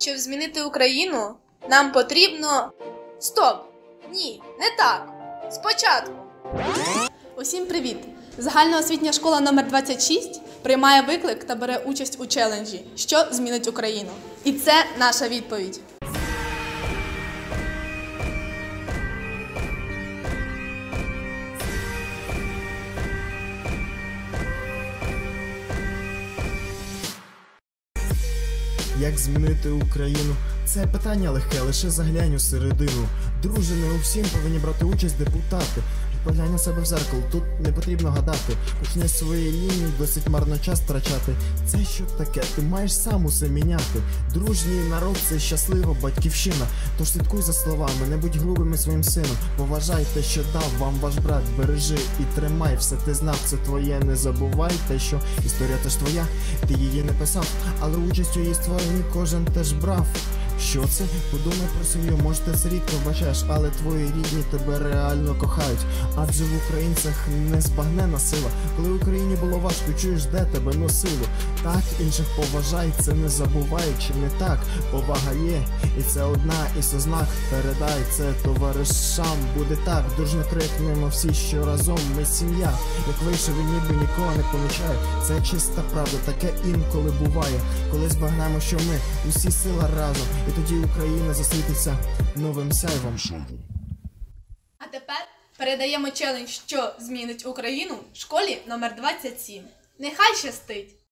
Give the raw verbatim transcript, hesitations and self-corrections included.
Щоб змінити Україну, нам потрібно... Стоп! Ні, не так. Спочатку. Усім привіт! Загальноосвітня школа номер двадцять шість приймає виклик та бере участь у челенджі «Що змінить Україну?». І це наша відповідь. Як змінити Україну? Це питання легке, лише заглянь у середину. Друже, не у всім повинні брати участь депутати. Поглянь на себе в зеркало, тут не потрібно гадати. Почни з своєї лінії, досить марно час втрачати. Це що таке? Ти маєш сам усе міняти. Дружній народ – це щаслива батьківщина. Тож слідкуй за словами, не будь грубими своїм сином. Поважай те, що дав вам ваш брат, бережи і тримай. Все ти знав, це твоє, не забувай те, що історія теж твоя, ти її не писав, але участь у її створенні кожен теж брав. Що це? Подумай про сім'ю, може ти це рідко вбачаєш, але твої рідні тебе реально кохають. Адже в українцях незбагненна сила. Коли в Україні було важко, чуєш, де тебе носило. Так, інших поважай, це не забувай, чи не так? Повага є, і це одна із ознак. Передай це товаришам, буде так. Дружно крикнемо всі, що разом ми сім'я. Як вийшов і ніби нікого не помічає. Це чиста правда, таке інколи буває. Коли збагнемо, що ми усі сила разом, і тоді Україна засвітиться новим сяйвом. А тепер передаємо челендж «Що змінить Україну?» школі номер двадцять сім. Нехай щастить!